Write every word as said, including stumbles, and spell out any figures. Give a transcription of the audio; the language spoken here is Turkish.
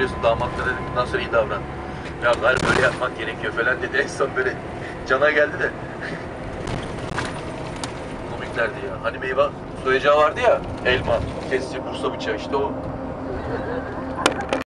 Damatla dedim bundan sonra iyi davran. Ya gayrı böyle yapmak gerekiyor falan dedi. En son böyle cana geldi de. Komiklerdi ya. Hani meyve soyacağı vardı ya. Elma, kesici, Bursa bıçağı işte o.